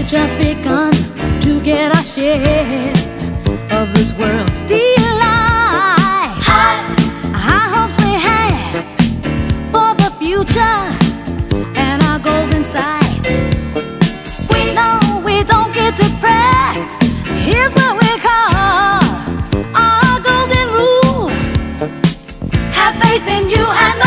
just begun to get our share of this world's delight. High hopes we have for the future and our goals in sight. We know we don't get depressed. Here's what we call our golden rule: have faith in you and